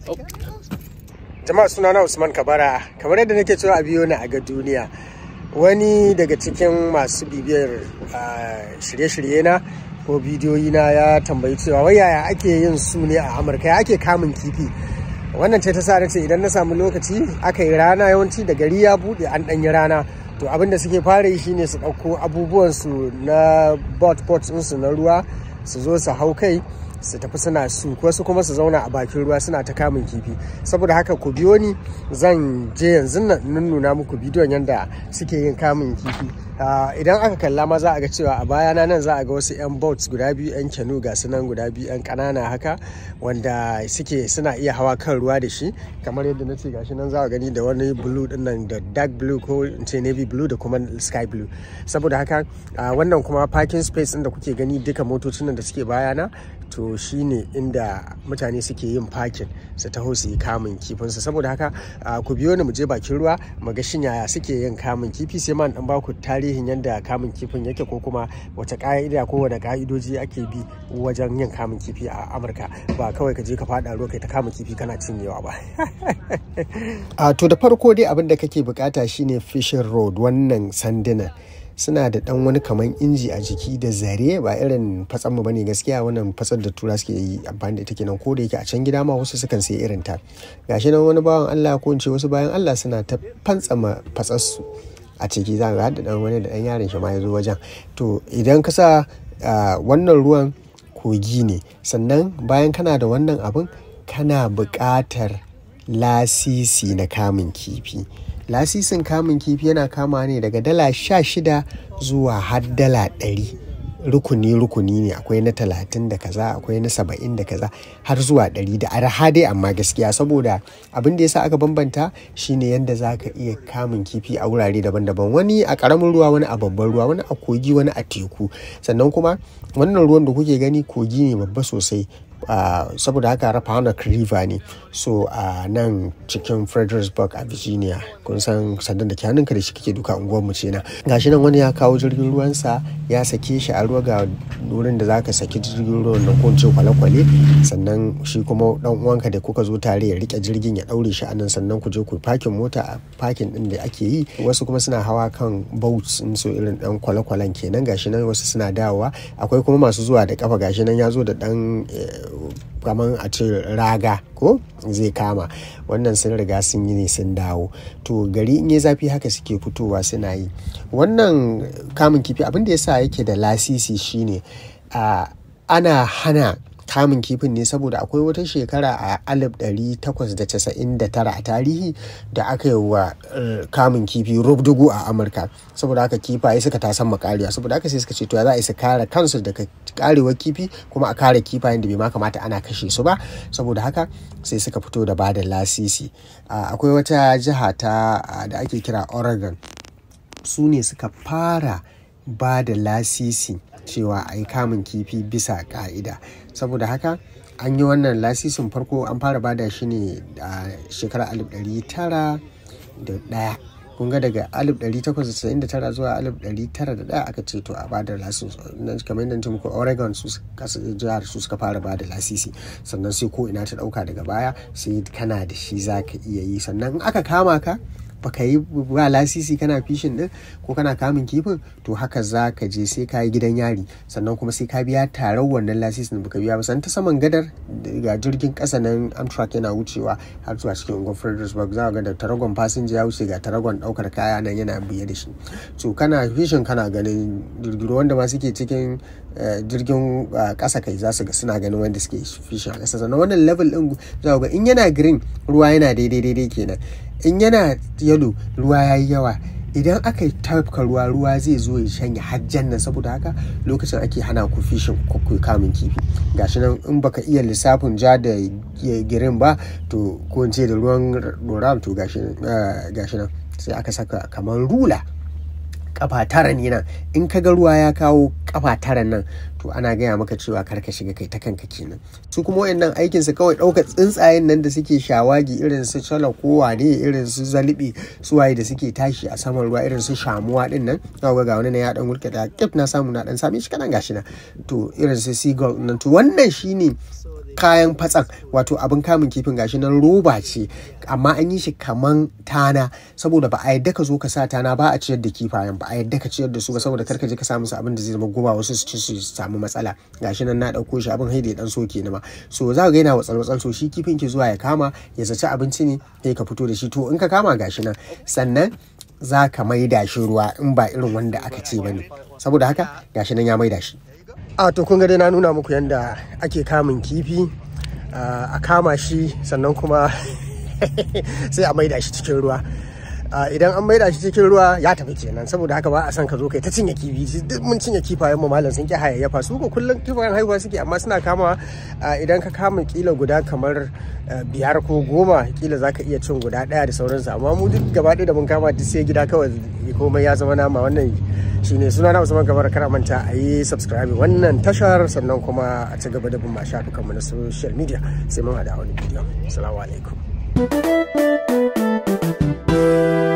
Jama'a sunana Usman Kabara, kamar yadda nake cewa a biyo ni a ga duniya. Wani daga cikin masu bibiyar shirye-shirye na ko bidiyoyi na ya tambayi cewa wai yaya ake yin su ne a Amurka, ya ake kamun kifi. Wannan ce ta sa nace idan na samu lokaci aka yi rana, yawanci da gari ya bude an ɗanyi rana, to abin da suke fara yi shine su ɗauko abubuwan su na boat su na ruwa, su zo su hau kai su tafi suna su, wasu kuma su zauna a bakin ruwa suna ta kamun kifi. Saboda haka ku biyo ni, zan je yanzu nan nuna muku bidiyon yadda suke yin kamun kifi. Idan aka kalla ma za a ga cewa a bayana nan za a ga wasu 'yan boats guda biyu, 'yan canoe ga su nan guda biyu 'yan ƙanana haka, wanda suna iya hawa kan ruwa da shi. Kamar yadda na ce gashi nan za a gani da wani blue din nan, da dark blue ko in ce navy blue da kuma sky blue. Saboda haka wannan kuma parking space din da kuke gani duka motocin nan da suke bayana, to shine inda mutane suke yin parking su taho su yi kamun kifinsu. Saboda haka ku biyo ni mu je bakin ruwa mu ga shin yaya suke yin kamun kifi, sai ma dan baku tarihin yadda kamun kifin yake, ko kuma wace ka'ida ko wani ka'idoji ake bi wajen yin kamun kifi a Amurka. Ba kawai ka je ka fada ruwa kai ta kamun kifi kana cinyewa ba. To da farko dai abin da kake bukata shine fishing rod. Wannan sanduna suna da dan wani kaman inji a jiki da zare, ba irin fatsan mu bane gaskiya. Wannan fatsar da tura suke yi amfani da ita kenan, ko da yake a can gida ma wasu sukan sai irin ta. Gashi nan wani bawan Allah ko in ce wasu bayan Allah suna ta fantsama fatsar su a ciki, za ga da dan wani da dan yaron shi ma ya zo wajen. To idan ka sa wannan ruwan kogi ne, sannan bayan kana da wannan abin kana buƙatar lasisi na kamun kifi. Lasisin kamun kifi yana kama ne daga $16 zuwa har $100. Rukuni ne, akwai na 30 da kaza, akwai na 70 da kaza, har zuwa 100 da arha dai. Amma gaskiya saboda abin da yasa aka bambanta shine yanda zaka iya kamun kifi a wurare daban-daban, wani a karamin ruwa, wani a babban ruwa, wani a kogi, wani a teku. Sannan kuma wannan ruwan da kuke gani kogi ne babba sosai, saboda haka Rappahannock River ne. So nan cikin Fredericksburg a Virginia, kun san sandan da kyanunka da shi kake duka unguwar mu ce na. Gashi nan wani ya kawo jirgin ruwansa ya sake shi a ruwa, ga wurin da zaka saki jirgin ruwan nan, ko in ce kwale-kwale. Sannan shi kuma dan uwanka da kuka zo tare ya rike jirgin ya daure shi a nan, sannan ku je ku parking mota a parking din da ake yi. Wasu kuma suna hawa kan boats in so irin dan kwale-kwalen kenan. Gashi nan wasu suna dawowa, akwai kuma masu zuwa da kafa. Gashi nan ya zo da dan kamar a ce raga ko zai kama. Wannan sun riga sun yi ne sun dawo. To gari in yi zafi haka suke fitowa suna yi wannan kamun kifi. Abin da yasa yake da lasisi shine ana hana kamun kifin ne saboda akwai wata shekara a 1899 a tarihi da aka yi wa kamun kifi rubdugu a Amurka. Saboda haka kifaye suka tasan makariya, saboda haka sai suka ce to ya za a yi su kare kansu daga karewar kifi, kuma a kare kifayen da bai ma kamata ana kashe su ba. Saboda haka sai suka fito da bada lasisi. Akwai wata jiha da ake kira Oregon, su ne suka fara ba da lasisi cewa a yi kamun kifi bisa ka'ida. Saboda haka an yi wannan lasisin farko an fara bada shi ne a shekarar 1901. kun ga daga 1899 zuwa 1901 aka ce to a bada lasisi. Kamar yadda muku Oregon su jihar su suka fara bada lasisi, sannan sai ko ina ta dauka daga baya, sai kana da shi zaka iya yi. Sannan in aka kama ka baka yi ba lasisi kana fishin din ko kana kamun kifin, to haka za ka je sai ka yi gidan yari, sannan kuma sai ka biya tarar wannan lasisin da baka biya ba. Sannan ta saman gadar ga jirgin kasa nan Amtrak yana wucewa har zuwa cikin unguwar Fredericksburg, za ka ga da taragon fasinja ya wuce ga taragon daukar kaya nan yana biye da shi. To kana fishin kana ganin jirgiro wanda ma suke cikin jirgin kasa kai za su ga suna ganin wanda suke fishin a kasa. Sannan wannan level din za ka ga in yana green ruwa yana daidai kenan, in yana yalo ruwa ya yi yawa. Idan aka yi tafka ruwa zai zo ya shanye hajjan nan. Saboda haka lokacin ake hana ku fishin ku kamun kifi. Gashi nan in baka iya lissafin ja da girin ba, to ko in ce da ruwan doram, to gashi nan sai aka saka kamar rula kafa 9 ne nan. In ka ga ruwa ya kawo kafa 9 nan, to ana gaya maka cewa kar ka shiga kai ta kanka kenan. Su kuma wayannan aikin su kawai ɗaukar tsuntsayen nan da suke shawagi, irin su cala kowa ne, irin su zalibi, su waye da suke tashi a saman ruwa, irin su shamuwa din nan. Ga wani na ya dan wurke da kif na samu na dan same shi kanan gashi na. To irin su seagull nan, to wannan shine kayan fatsan wato abin kamun kifin gashi nan roba ce amma an yi shi kaman tana saboda ba a yadda ka zo ka sa tana ba a ciyar da kifayen ba a yadda ka ciyar da su ba saboda kar ka je ka samu su abin da zai zama guba wasu su ci su samu matsala gashi nan na dauko shi abin haide dan soke ni ma so za ka ga yana watsal so shi kifin ke zuwa ya kama ya zaci abinci ne sai ka fito da shi to in ka kama gashi nan sannan za ka maida shi ruwa in ba irin wanda aka ce bane saboda haka gashi nan ya maida shi. To kun ga dai na nuna muku yanda ake kamun kifi a kama shi sannan kuma sai a maida shi cikin ruwa. Idan an maida shi cikin ruwa ya tafi kenan saboda haka ba a san ka zo kai ta cinye kifi duk mun cinye kifayen mu malam sun ki hayayyafa su ko kullum kifayen haihuwa suke amma suna kama idan ka kama kila guda kamar 5 ko 10 kila zaka iya cin guda 1 da sauransu amma mu duk gaba ɗaya da mun kama duk sai gida kawai komai ya zama nama. Wannan shine suna na Usman Kamar. Kar manta a yi subscribe wannan tashar sannan kuma a ci gaba da bin ma shafukan mu na social media sai mun hada wani bidiyo. Assalamu alaikum.